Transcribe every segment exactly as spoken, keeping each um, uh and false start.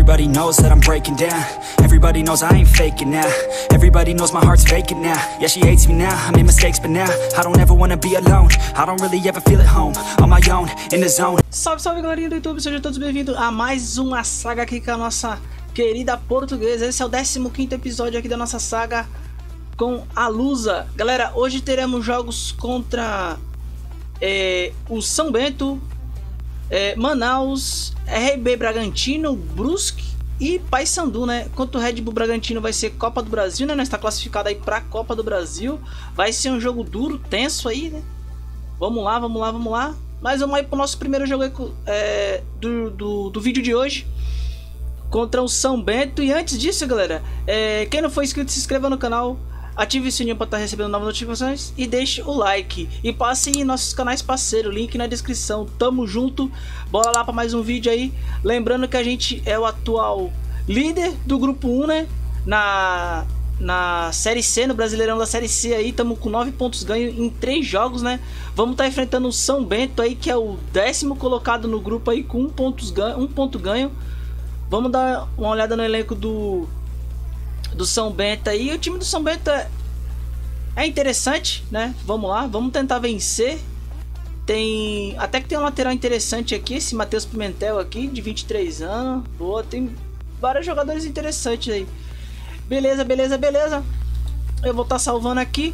Everybody knows that I'm breaking down. Everybody knows I ain't faking now. Everybody knows my heart's vacant now. Yeah, she hates me now, I made mistakes but now I don't ever wanna be alone. I don't really ever feel at home. On my own, in the zone. Salve, salve galerinha do YouTube, sejam todos bem-vindos a mais uma saga aqui com a nossa querida portuguesa. Esse é o décimo quinto episódio aqui da nossa saga com a Lusa. Galera, hoje teremos jogos contra é, o São Bento, é, Manaus, R B Bragantino, Brusque e Paysandu, né? Contra o Red Bull Bragantino vai ser Copa do Brasil, né? Nós está classificado aí para a Copa do Brasil. Vai ser um jogo duro, tenso aí, né? Vamos lá, vamos lá, vamos lá. Mas vamos aí pro nosso primeiro jogo aí, é, do, do, do vídeo de hoje contra o São Bento. E antes disso, galera, é, quem não for inscrito, se inscreva no canal, ative o sininho para estar recebendo novas notificações e deixe o like. E passe em nossos canais parceiros, link na descrição. Tamo junto, bora lá para mais um vídeo aí. Lembrando que a gente é o atual líder do grupo um, né? Na... na Série C, no Brasileirão da Série C aí, estamos com nove pontos ganhos em três jogos, né? Vamos estar tá enfrentando o São Bento aí, que é o décimo colocado no grupo aí, com um, pontos ganho, um ponto ganho. Vamos dar uma olhada no elenco do, do São Bento aí. O time do São Bento é, é interessante, né? Vamos lá, vamos tentar vencer. Tem, até que tem um lateral interessante aqui, esse Matheus Pimentel aqui, de vinte e três anos. Boa, tem vários jogadores interessantes aí. Beleza, beleza, beleza. Eu vou estar tá salvando aqui.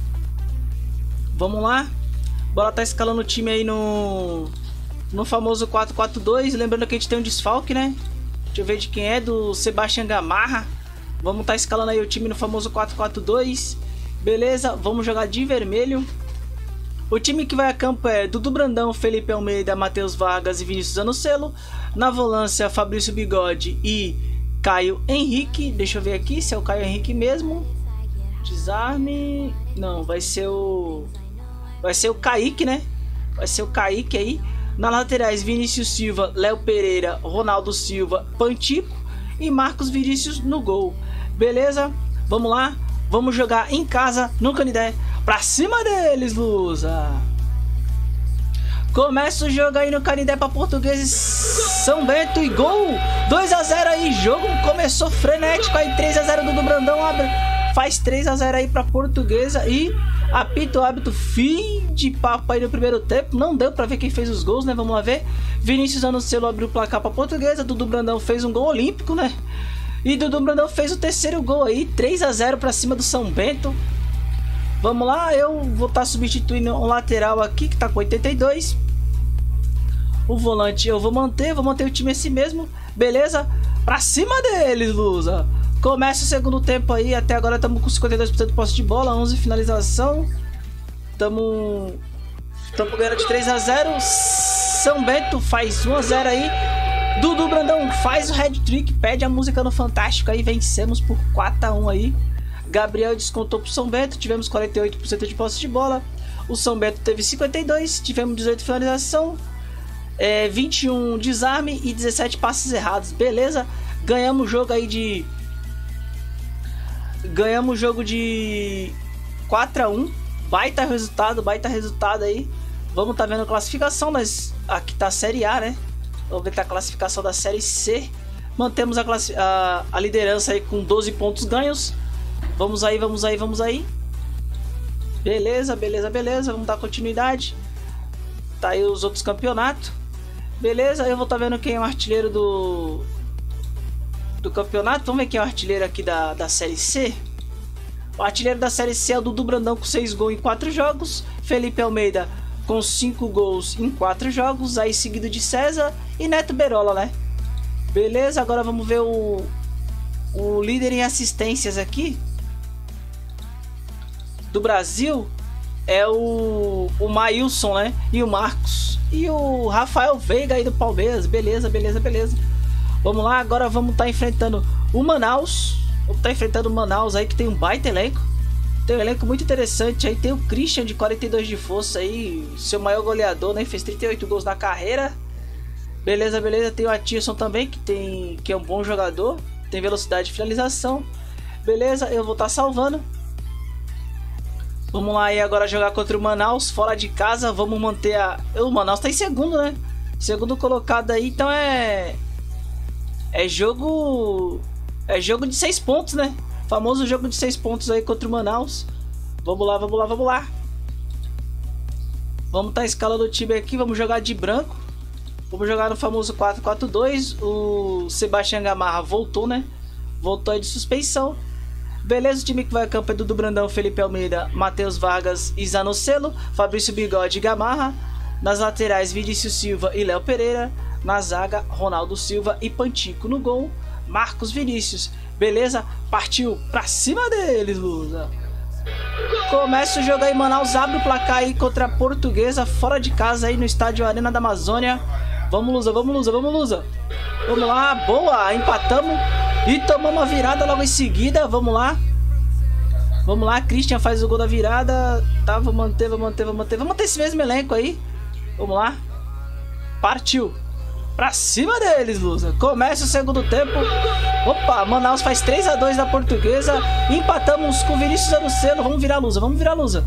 Vamos lá. Bora tá escalando o time aí no no famoso quatro quatro dois. Lembrando que a gente tem um desfalque, né? Deixa eu ver de quem é, do Sebastião Gamarra. Vamos estar tá escalando aí o time no famoso quatro quatro dois. Beleza, vamos jogar de vermelho. O time que vai a campo é Dudu Brandão, Felipe Almeida, Matheus Vargas e Vinícius Anocelo. Na volância, Fabrício Bigode e Caio Henrique. Deixa eu ver aqui se é o Caio Henrique mesmo. Desarme. Não, vai ser o Vai ser o Kaique, né? Vai ser o Kaique aí. Na laterais, Vinícius Silva, Léo Pereira, Ronaldo Silva, Pantico e Marcos Vinícius no gol. Beleza? Vamos lá. Vamos jogar em casa no Canidé. Pra cima deles, Lusa. Começa o jogo aí no Canindé para Portugueses, São Bento e gol! dois a zero aí, jogo começou frenético aí, três a zero do Brandão, abre, faz três a zero aí para Portuguesa e apita o hábito, fim de papo aí no primeiro tempo. Não deu para ver quem fez os gols, né? Vamos lá ver. Vinícius Anocelo abriu o placar para Portuguesa, Dudu Brandão fez um gol olímpico, né? E Dudu Brandão fez o terceiro gol aí, três a zero para cima do São Bento. Vamos lá, eu vou estar tá substituindo um lateral aqui que tá com oitenta e dois. O volante eu vou manter, vou manter o time assim mesmo. Beleza? Pra cima deles, Lusa. Começa o segundo tempo aí. Até agora estamos com cinquenta e dois por cento de posse de bola, onze finalização. Estamos Estamos ganhando de três a zero. São Bento faz um a zero aí. Dudu Brandão faz o hat-trick, pede a música no Fantástico aí. Vencemos por quatro a um aí. Gabriel descontou pro São Bento. Tivemos quarenta e oito por cento de posse de bola. O São Bento teve cinquenta e dois. Tivemos dezoito finalização. É, vinte e um desarme e dezessete passes errados. Beleza, ganhamos o jogo aí de Ganhamos o jogo de quatro a um. Baita resultado, baita resultado aí. Vamos tá vendo a classificação, mas aqui tá a Série A, né? Vamos ver que tá a classificação da Série C. Mantemos a, a, a liderança aí com doze pontos ganhos. Vamos aí, vamos aí, vamos aí. Beleza, beleza, beleza. Vamos dar continuidade. Tá aí os outros campeonatos. Beleza, eu vou estar tá vendo quem é o artilheiro do do campeonato. Vamos ver quem é o artilheiro aqui da, da Série C. O artilheiro da Série C é o Dudu Brandão com seis gols em quatro jogos. Felipe Almeida com cinco gols em quatro jogos. Aí seguido de César e Neto Berola, né? Beleza, agora vamos ver o, o líder em assistências aqui do Brasil. É o, o Maílson, né? E o Marcos. E o Rafael Veiga aí do Palmeiras. Beleza, beleza, beleza. Vamos lá, agora vamos estar tá enfrentando o Manaus. Vamos estar tá enfrentando o Manaus aí, que tem um baita elenco. Tem um elenco muito interessante. Aí tem o Christian de quarenta e dois de força aí. Seu maior goleador, né? Fez trinta e oito gols na carreira. Beleza, beleza. Tem o Atirson também, que, tem, que é um bom jogador. Tem velocidade de finalização. Beleza, eu vou estar tá salvando. Vamos lá aí agora jogar contra o Manaus, fora de casa. Vamos manter a... O Manaus tá em segundo, né? Segundo colocado aí, então é... É É jogo... É jogo de seis pontos, né? Famoso jogo de seis pontos aí contra o Manaus. Vamos lá, vamos lá, vamos lá. Vamos estar escalando o time aqui. Vamos jogar de branco. Vamos jogar no famoso quatro quatro dois. O Sebastião Gamarra voltou, né? Voltou aí de suspeição. Beleza, o time que vai a campo é Dudu Brandão, Felipe Almeida, Matheus Vargas e Zanocelo, Fabrício Bigode e Gamarra. Nas laterais, Vinícius Silva e Léo Pereira. Na zaga, Ronaldo Silva e Pantico. No gol, Marcos Vinícius. Beleza? Partiu pra cima deles, Lusa. Começa o jogo aí, Manaus abre o placar aí contra a Portuguesa, fora de casa aí no estádio Arena da Amazônia. Vamos, Lusa, vamos, Lusa, vamos, Lusa. Vamos lá, boa, empatamos e tomamos a virada logo em seguida. Vamos lá. Vamos lá, Christian faz o gol da virada. Tá, vou manter, vou manter, vou manter. Vamos manter esse mesmo elenco aí. Vamos lá. Partiu. Pra cima deles, Lusa. Começa o segundo tempo. Opa, Manaus faz três a dois da Portuguesa. Empatamos com o Vinícius Zanocelo. Vamos virar, Lusa, vamos virar, Lusa.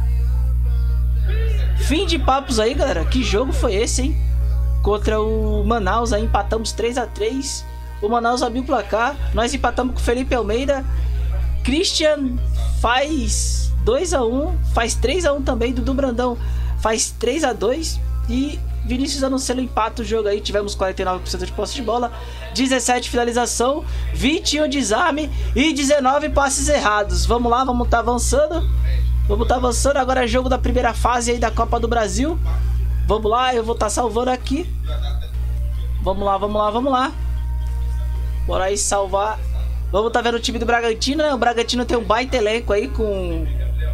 Fim de papos aí, galera. Que jogo foi esse, hein? Contra o Manaus aí, empatamos três a três. O Manaus abriu o placar. Nós empatamos com o Felipe Almeida. Christian faz dois a um. Faz três a um também. Dudu Brandão faz três a dois. E Vinícius Zanocelo empata o jogo aí. Tivemos quarenta e nove por cento de posse de bola, dezessete finalização, vinte e um desarme e dezenove passes errados. Vamos lá, vamos estar tá avançando. Vamos estar tá avançando. Agora é jogo da primeira fase aí da Copa do Brasil. Vamos lá, eu vou estar tá salvando aqui. Vamos lá, vamos lá, vamos lá. Bora aí salvar. Vamos estar tá vendo o time do Bragantino, né? O Bragantino tem um baita elenco aí com...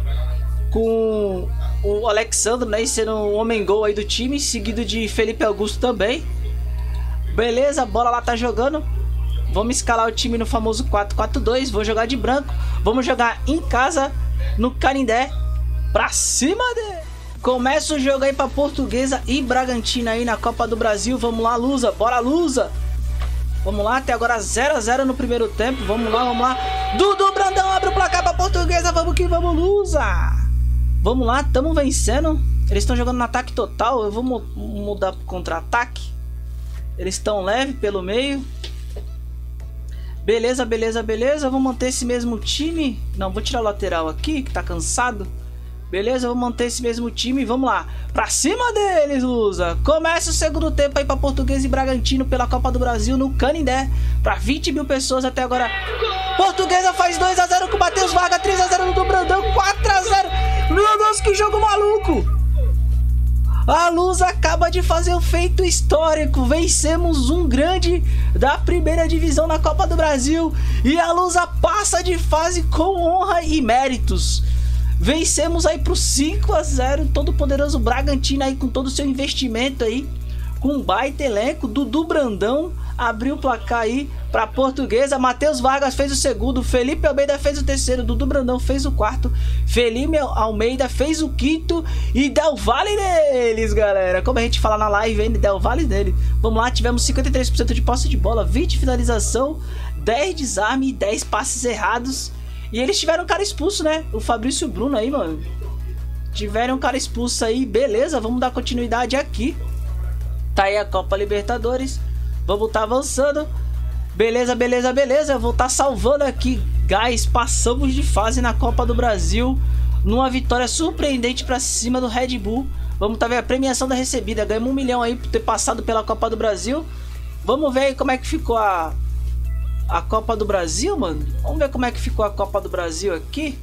Com... o Alexandre, né, sendo um homem-gol aí do time, seguido de Felipe Augusto também. Beleza, bola lá tá jogando. Vamos escalar o time no famoso quatro quatro dois. Vou jogar de branco. Vamos jogar em casa, no Canindé. Pra cima dele. Começa o jogo aí pra Portuguesa e Bragantino aí na Copa do Brasil. Vamos lá, Lusa, bora, Lusa. Vamos lá, até agora zero a zero no primeiro tempo. Vamos lá, vamos lá. Dudu Brandão abre o placar pra Portuguesa. Vamos que vamos, Lusa. Vamos lá, estamos vencendo. Eles estão jogando no ataque total. Eu vou mu mudar para contra-ataque. Eles estão leve pelo meio. Beleza, beleza, beleza. Vou manter esse mesmo time. Não, vou tirar o lateral aqui, que tá cansado. Beleza, vou manter esse mesmo time. Vamos lá, pra cima deles, Lusa. Começa o segundo tempo aí para Portuguesa e Bragantino pela Copa do Brasil no Canindé. Para vinte mil pessoas até agora. Portuguesa faz dois a zero com o Matheus Vargas, três a zero no Brandão, quatro a zero. Meu Deus, que jogo maluco! A Luz acaba de fazer um feito histórico. Vencemos um grande da primeira divisão na Copa do Brasil. E a Lusa passa de fase com honra e méritos. Vencemos aí pro cinco a zero. Todo poderoso Bragantino aí com todo o seu investimento aí. Com um baita elenco. Dudu Brandão abriu o placar aí para Portuguesa. Matheus Vargas fez o segundo, Felipe Almeida fez o terceiro, Dudu Brandão fez o quarto, Felipe Almeida fez o quinto e Del Valle deles, galera. Como a gente fala na live, hein? Del Valle dele. Vamos lá, tivemos cinquenta e três por cento de posse de bola, vinte finalização, dez desarme e dez passes errados. E eles tiveram um cara expulso, né? O Fabrício Bruno aí, mano. Tiveram um cara expulso aí, beleza, vamos dar continuidade aqui. Tá aí a Copa Libertadores. Vamos estar tá avançando. Beleza, beleza, beleza. Eu vou estar tá salvando aqui. Guys, passamos de fase na Copa do Brasil. Numa vitória surpreendente pra cima do Red Bull. Vamos estar tá vendo a premiação da recebida. Ganhamos um milhão aí por ter passado pela Copa do Brasil. Vamos ver aí como é que ficou a, a Copa do Brasil, mano. Vamos ver como é que ficou a Copa do Brasil aqui.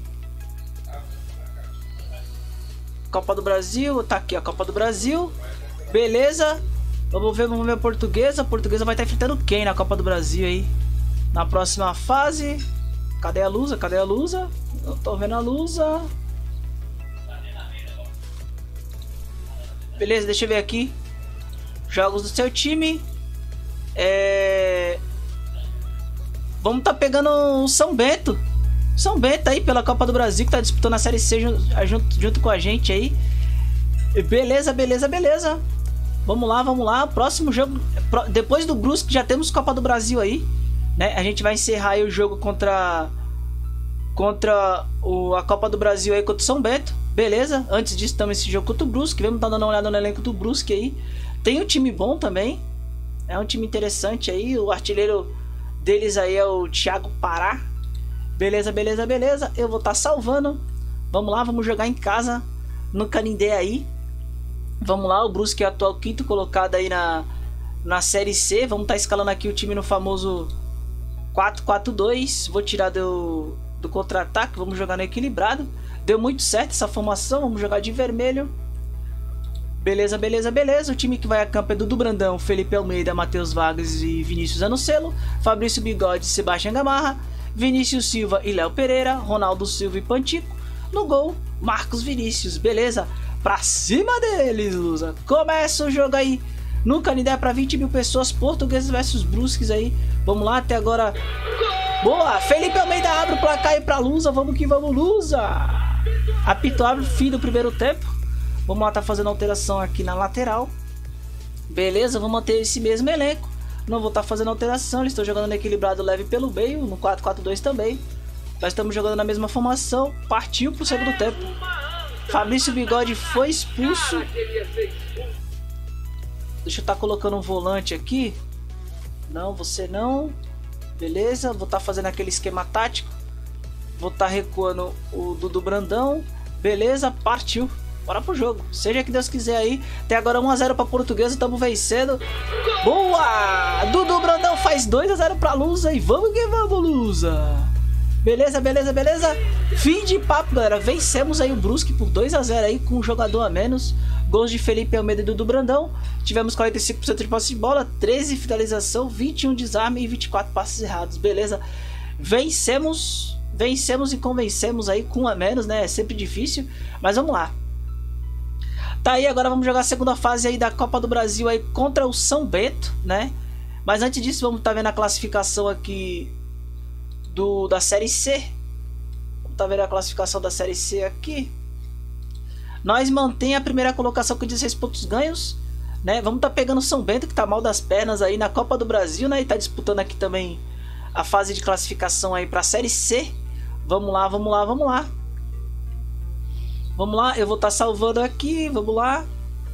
Copa do Brasil. Tá aqui a Copa do Brasil. Beleza. Vamos ver, vamos ver a Portuguesa. A Portuguesa vai estar enfrentando quem na Copa do Brasil aí? Na próxima fase. Cadê a Lusa? Cadê a Lusa? Não tô vendo a Lusa. Beleza, deixa eu ver aqui. Jogos do seu time. É... Vamos tá pegando o São Bento. São Bento aí pela Copa do Brasil, que tá disputando a Série C junto, junto com a gente aí. Beleza, beleza, beleza. Vamos lá, vamos lá. Próximo jogo, depois do Brusque, já temos Copa do Brasil aí, né? A gente vai encerrar aí o jogo contra contra o, a Copa do Brasil aí contra o São Bento. Beleza? Antes disso, temos esse jogo contra o Brusque. Vamos estar dando uma olhada no elenco do Brusque aí. Tem um time bom também. É um time interessante aí. O artilheiro deles aí é o Thiago Pará. Beleza, beleza, beleza. Eu vou estar tá salvando. Vamos lá, vamos jogar em casa no Canindé aí. Vamos lá, o Brusque é o atual quinto colocado aí na, na Série C. Vamos estar tá escalando aqui o time no famoso quatro quatro dois. Vou tirar do, do contra-ataque. Vamos jogar no equilibrado. Deu muito certo essa formação. Vamos jogar de vermelho. Beleza, beleza, beleza. O time que vai a campo é Dudu Brandão, Felipe Almeida, Matheus Vargas e Vinícius Anocelo, Fabrício Bigode, Sebastião Gamarra, Vinícius Silva e Léo Pereira, Ronaldo Silva e Pantico. No gol, Marcos Vinícius. Beleza? Pra cima deles, Lusa. Começa o jogo aí no Canindé para vinte mil pessoas. Portugueses versus Brusques aí. Vamos lá, até agora. Boa! Felipe Almeida abre o placar aí pra Lusa. Vamos que vamos, Lusa! Apito abre, fim do primeiro tempo. Vamos lá, tá fazendo alteração aqui na lateral. Beleza, vou manter esse mesmo elenco. Não vou estar tá fazendo alteração. Eles estão jogando no equilibrado leve pelo meio. No quatro quatro dois também. Nós estamos jogando na mesma formação. Partiu pro segundo tempo. Fabrício Bigode foi expulso. Deixa eu estar tá colocando um volante aqui. Não, você não. Beleza, vou estar tá fazendo aquele esquema tático. Vou estar tá recuando o Dudu Brandão. Beleza, partiu. Bora pro jogo, seja que Deus quiser aí. Até agora um a zero pra Portuguesa, estamos vencendo. Boa! Dudu Brandão faz dois a zero pra Lusa. E vamos que vamos, Lusa. Beleza, beleza, beleza. Fim de papo, galera. Vencemos aí o Brusque por dois a zero aí, com um jogador a menos. Gols de Felipe Almeida e Dudu Brandão. Tivemos quarenta e cinco por cento de posse de bola, treze finalização, vinte e um desarme e vinte e quatro passes errados. Beleza. Vencemos, vencemos e convencemos aí com um a menos, né? É sempre difícil, mas vamos lá. Tá aí, agora vamos jogar a segunda fase aí da Copa do Brasil aí contra o São Bento, né? Mas antes disso, vamos estar tá vendo a classificação aqui do, da Série C. Vamos estar tá vendo a classificação da Série C aqui. Nós mantém a primeira colocação com dezesseis pontos ganhos, né? Vamos estar tá pegando o São Bento, que tá mal das pernas aí na Copa do Brasil, né? E tá disputando aqui também a fase de classificação aí pra Série C. Vamos lá, vamos lá, vamos lá. Vamos lá, eu vou estar tá salvando aqui, vamos lá.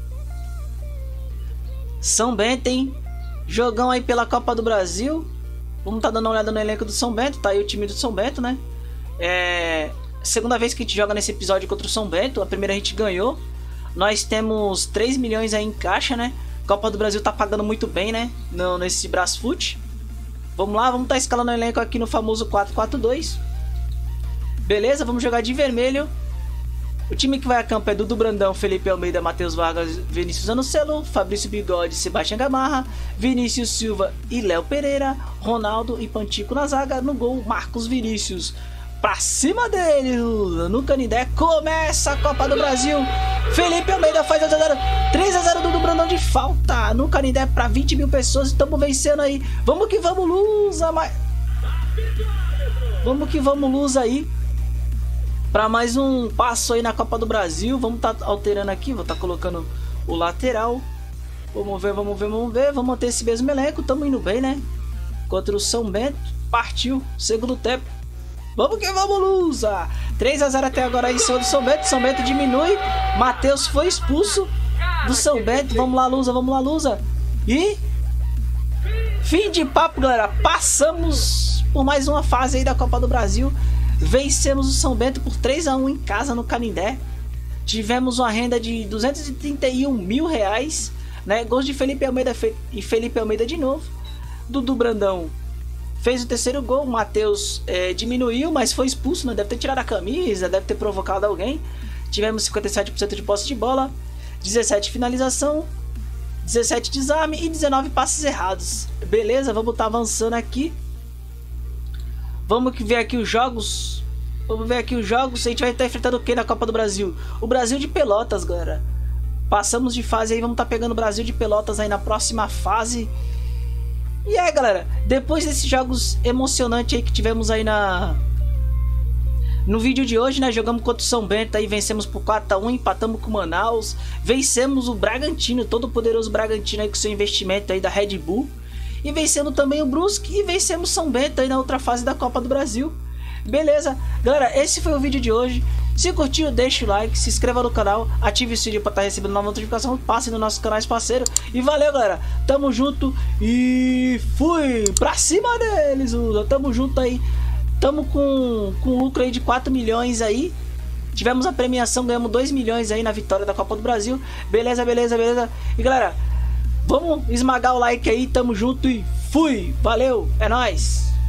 São Bento, hein? Jogão aí pela Copa do Brasil. Vamos estar tá dando uma olhada no elenco do São Bento. Tá aí o time do São Bento, né? É... Segunda vez que a gente joga nesse episódio contra o São Bento. A primeira a gente ganhou. Nós temos três milhões aí em caixa, né? Copa do Brasil tá pagando muito bem, né? No, nesse Brasfoot. Vamos lá, vamos estar tá escalando o elenco aqui no famoso quatro quatro dois. Beleza, vamos jogar de vermelho. O time que vai a campo é Dudu Brandão, Felipe Almeida, Matheus Vargas, Vinícius Anocelo, Fabrício Bigode, Sebastião Gamarra, Vinícius Silva e Léo Pereira, Ronaldo e Pantico na zaga. No gol, Marcos Vinícius. Pra cima dele, no Canindé, começa a Copa do Brasil. Felipe Almeida faz dois a zero, três a zero Dudu Brandão de falta. No Canindé para vinte mil pessoas, estamos vencendo aí. Vamos que vamos, Lusa. Mas... Vamos que vamos, Lusa aí. Para mais um passo aí na Copa do Brasil. Vamos estar tá alterando aqui. Vou estar tá colocando o lateral. Vamos ver, vamos ver, vamos ver. Vamos manter esse mesmo elenco. Estamos indo bem, né? Contra o São Bento. Partiu. Segundo tempo. Vamos que vamos, Lusa. três a zero até agora aí em cima do São Bento. São Bento diminui. Matheus foi expulso do São Bento. Vamos lá, Lusa. Vamos lá, Lusa. E... fim de papo, galera. Passamos por mais uma fase aí da Copa do Brasil. Vencemos o São Bento por três a um em casa no Canindé. Tivemos uma renda de duzentos e trinta e um mil reais, né? Gols de Felipe Almeida e Felipe Almeida de novo. Dudu Brandão fez o terceiro gol. O Matheus é, diminuiu, mas foi expulso, né? Deve ter tirado a camisa, deve ter provocado alguém. Tivemos cinquenta e sete por cento de posse de bola, dezessete finalização, dezessete desarme e dezenove passes errados. Beleza, vamos estar avançando aqui. Vamos ver aqui os jogos. Vamos ver aqui os jogos. A gente vai estar enfrentando o que na Copa do Brasil? O Brasil de Pelotas, galera. Passamos de fase aí. Vamos estar pegando o Brasil de Pelotas aí na próxima fase. E aí, galera. Depois desses jogos emocionantes aí que tivemos aí na... no vídeo de hoje, né? Jogamos contra o São Bento aí. Vencemos por quatro a um. Empatamos com o Manaus. Vencemos o Bragantino. Todo poderoso Bragantino aí com seu investimento aí da Red Bull. E vencendo também o Brusque. E vencemos São Bento aí na outra fase da Copa do Brasil. Beleza, galera, esse foi o vídeo de hoje. Se curtiu, deixa o like, se inscreva no canal, ative o sininho para estar recebendo nova notificação, passe nos nossos canais parceiros. E valeu, galera. Tamo junto e fui pra cima deles, Usa. Tamo junto aí. Tamo com, com lucro aí de quatro milhões aí. Tivemos a premiação, ganhamos dois milhões aí na vitória da Copa do Brasil. Beleza, beleza, beleza. E galera, vamos esmagar o like aí, tamo junto e fui. Valeu, é nóis.